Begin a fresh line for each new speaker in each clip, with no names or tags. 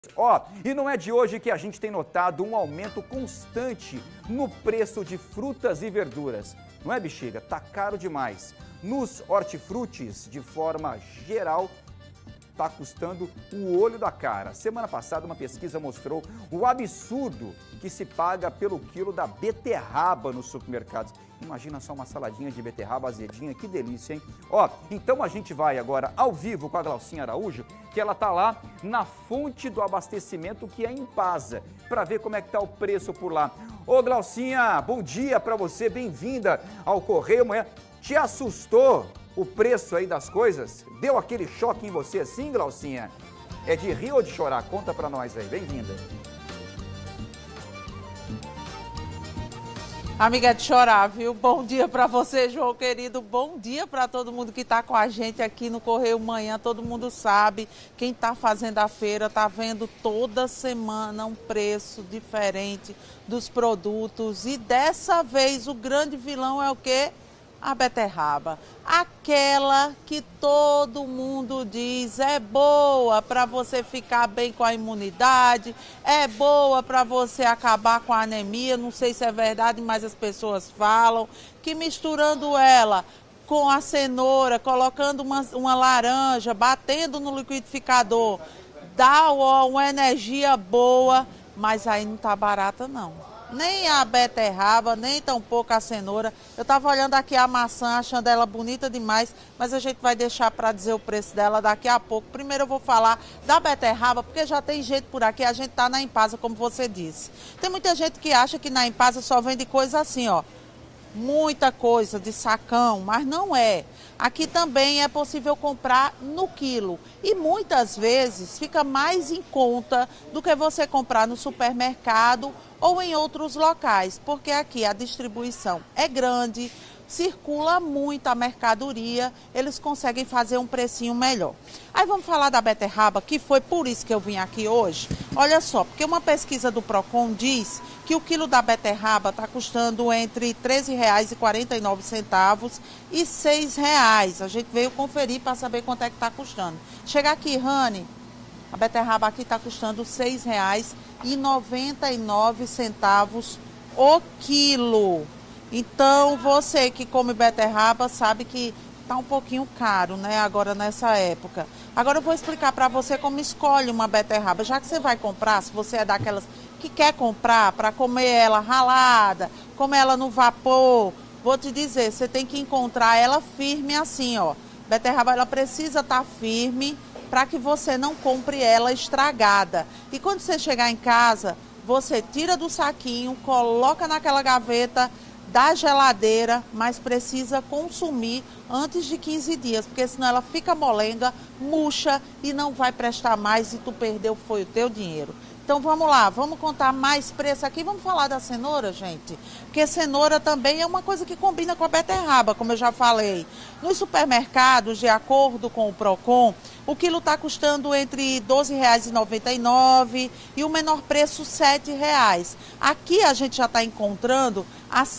E não é de hoje que a gente tem notado um aumento constante no preço de frutas e verduras. Não é, Bexiga? Tá caro demais. Nos hortifrutis, de forma geral, tá custando o olho da cara. Semana passada, uma pesquisa mostrou o absurdo que se paga pelo quilo da beterraba nos supermercados. Imagina só uma saladinha de beterraba azedinha, que delícia, hein? Então a gente vai agora ao vivo com a Glaucinha Araújo, que ela tá lá na fonte do abastecimento, que é Impasa, para ver como é que tá o preço por lá. Ô Glaucinha, bom dia para você, bem-vinda ao Correio Manhã. Te assustou o preço aí das coisas? Deu aquele choque em você assim, Glaucinha? É de rir ou de chorar? Conta pra nós aí, bem-vinda.
Amiga, é de chorar, viu? Bom dia pra você, João querido. Bom dia pra todo mundo que tá com a gente aqui no Correio Manhã. Todo mundo sabe, quem tá fazendo a feira tá vendo toda semana um preço diferente dos produtos. E dessa vez o grande vilão é o quê? A beterraba, aquela que todo mundo diz é boa para você ficar bem com a imunidade, é boa para você acabar com a anemia, não sei se é verdade, mas as pessoas falam que misturando ela com a cenoura, colocando uma laranja, batendo no liquidificador, dá uma energia boa, mas aí não tá barata não. Nem a beterraba, nem tampouco a cenoura. Eu estava olhando aqui a maçã, achando ela bonita demais, mas a gente vai deixar para dizer o preço dela daqui a pouco. Primeiro eu vou falar da beterraba, porque já tem gente por aqui, a gente está na Impasa, como você disse. Tem muita gente que acha que na Impasa só vende coisa assim, ó. Muita coisa de sacão, mas não é. Aqui também é possível comprar no quilo e muitas vezes fica mais em conta do que você comprar no supermercado ou em outros locais, porque aqui a distribuição é grande, circula muita mercadoria, eles conseguem fazer um precinho melhor. Aí vamos falar da beterraba, que foi por isso que eu vim aqui hoje. Olha só, porque uma pesquisa do Procon diz que o quilo da beterraba está custando entre R$ 13,49 e R$ 6,00. A gente veio conferir para saber quanto é que está custando. Chega aqui, Rani, a beterraba aqui está custando R$ 6,99 o quilo. Então, você que come beterraba sabe que tá um pouquinho caro, né, agora nessa época. Agora eu vou explicar para você como escolhe uma beterraba. Já que você vai comprar, se você é daquelas que quer comprar para comer ela ralada, comer ela no vapor, vou te dizer, você tem que encontrar ela firme assim, ó. Beterraba, ela precisa estar firme para que você não compre ela estragada. E quando você chegar em casa, você tira do saquinho, coloca naquela gaveta da geladeira, mas precisa consumir antes de 15 dias, porque senão ela fica molenga, murcha e não vai prestar mais e tu perdeu foi o teu dinheiro. Então vamos lá, vamos contar mais preço aqui, vamos falar da cenoura, gente, porque cenoura também é uma coisa que combina com a beterraba, como eu já falei. Nos supermercados, de acordo com o Procon, o quilo está custando entre R$ 12,99 e o menor preço R$ 7,00. Aqui a gente já está encontrando a R$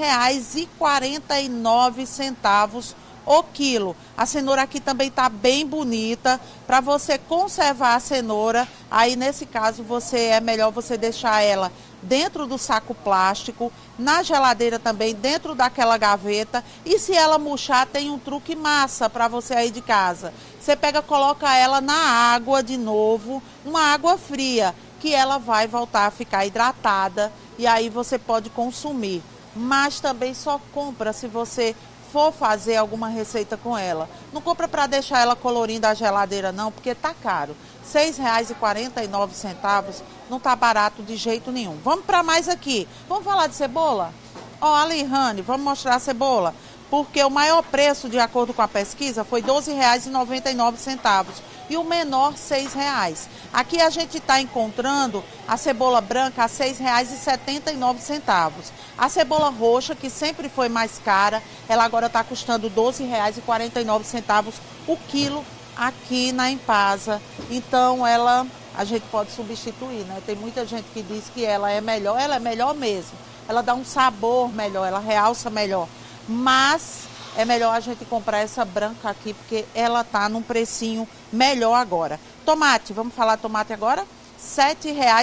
6,49 o quilo. A cenoura aqui também está bem bonita. Para você conservar a cenoura, aí nesse caso é melhor você deixar ela dentro do saco plástico, na geladeira também, dentro daquela gaveta. E se ela murchar, tem um truque massa para você aí de casa. Você pega, coloca ela na água de novo, uma água fria, que ela vai voltar a ficar hidratada e aí você pode consumir. Mas também só compra se você for fazer alguma receita com ela. Não compra para deixar ela colorindo a geladeira não, porque tá caro. R$ 6,49 não tá barato de jeito nenhum. Vamos para mais aqui. Vamos falar de cebola? Ó, ali, Rani, vamos mostrar a cebola. Porque o maior preço, de acordo com a pesquisa, foi R$ 12,99 e o menor R$ 6,00. Aqui a gente está encontrando a cebola branca a R$ 6,79. A cebola roxa, que sempre foi mais cara, ela agora está custando R$ 12,49 o quilo aqui na Impasa. Então a gente pode substituir, né? Tem muita gente que diz que ela é melhor mesmo. Ela dá um sabor melhor, ela realça melhor. Mas é melhor a gente comprar essa branca aqui, porque ela tá num precinho melhor agora. Tomate, vamos falar tomate agora? R$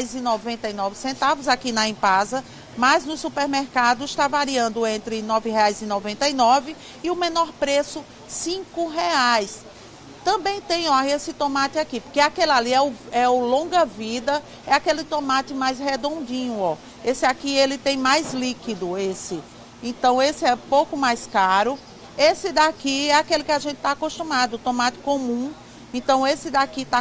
7,99 aqui na Impasa, mas no supermercado está variando entre R$ 9,99 e o menor preço R$ 5,00. Também tem, ó, esse tomate aqui, porque aquele ali é o longa vida, é aquele tomate mais redondinho, ó. Esse aqui ele tem mais líquido, esse. Então esse é um pouco mais caro. Esse daqui é aquele que a gente está acostumado, o tomate comum. Então esse daqui tá R$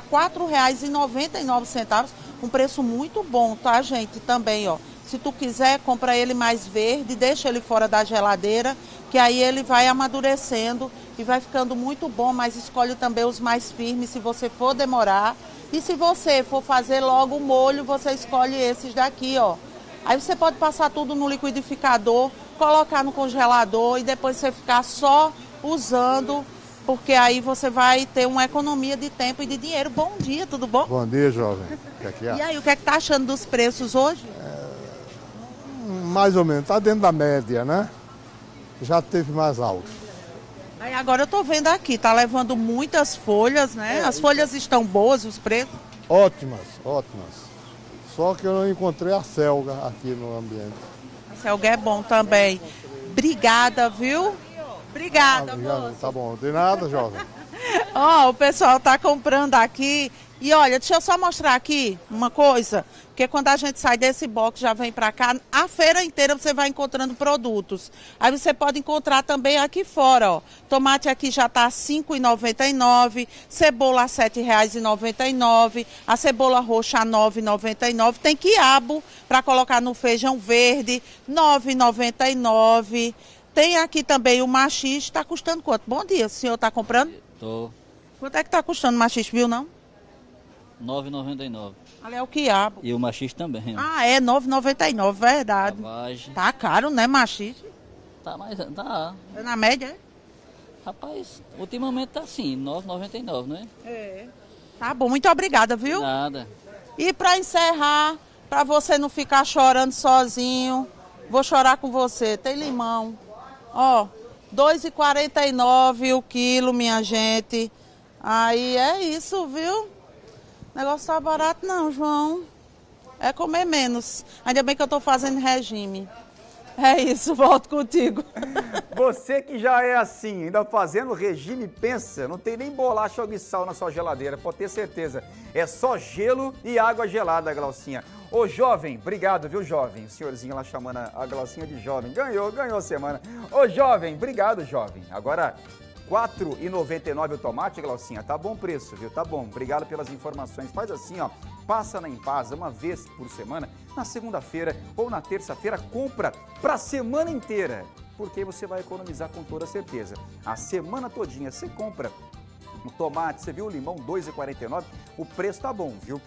4,99, um preço muito bom, tá, gente? Também, ó. Se tu quiser, compra ele mais verde, deixa ele fora da geladeira, que aí ele vai amadurecendo e vai ficando muito bom, mas escolhe também os mais firmes se você for demorar. E se você for fazer logo o molho, você escolhe esses daqui, ó. Aí você pode passar tudo no liquidificador, colocar no congelador e depois você ficar só usando, porque aí você vai ter uma economia de tempo e de dinheiro. Bom dia, tudo bom?
Bom dia, jovem.
E aí, o que é que tá achando dos preços hoje?
Mais ou menos, tá dentro da média, né? Já teve mais alto.
Aí agora eu tô vendo aqui, tá levando muitas folhas, né? As folhas estão boas, os preços?
Ótimas, ótimas. Só que eu não encontrei a selga aqui no ambiente.
A selga é bom também. Obrigada, viu? Obrigada, moça.
Tá bom, de nada, jovem.
Ó, o pessoal tá comprando aqui. E olha, deixa eu só mostrar aqui uma coisa, porque quando a gente sai desse box, já vem pra cá, a feira inteira você vai encontrando produtos. Aí você pode encontrar também aqui fora, ó. Tomate aqui já tá R$ 5,99, cebola R$ 7,99, a cebola roxa R$ 9,99, tem quiabo para colocar no feijão verde, R$ 9,99. Tem aqui também o maxixe, tá custando quanto? Bom dia, o senhor tá comprando?
Tô.
Quanto é que tá custando o maxixe, viu não?
R$ 9,99.
Ali é o quiabo.
E o maxixe também.
Ah, é, R$ 9,99, verdade.
Lavagem.
Tá caro, né, maxixe?
Tá, mas tá.
É na média, é?
Rapaz, ultimamente tá assim, R$ 9,99, né?
É. Tá bom, muito obrigada, viu?
Nada.
E pra encerrar, pra você não ficar chorando sozinho, vou chorar com você. Tem limão. Ó, R$ 2,49 o quilo, minha gente. Aí é isso, viu? O negócio tá barato não, João. É comer menos. Ainda bem que eu tô fazendo regime. É isso, volto contigo.
Você que já é assim, ainda fazendo regime, pensa, não tem nem bolacha ou sal na sua geladeira, pode ter certeza. É só gelo e água gelada, Glaucinha. Ô, jovem, obrigado, viu, jovem? O senhorzinho lá chamando a Glaucinha de jovem. Ganhou a semana. Ô, jovem, obrigado, jovem. Agora, R$ 4,99 o tomate, Glaucinha. Tá bom preço, viu? Tá bom. Obrigado pelas informações. Faz assim, ó. Passa na Impasa uma vez por semana, na segunda-feira ou na terça-feira, compra pra semana inteira. Porque aí você vai economizar com toda certeza. A semana todinha você compra o tomate, você viu o limão R$ 2,49? O preço tá bom, viu?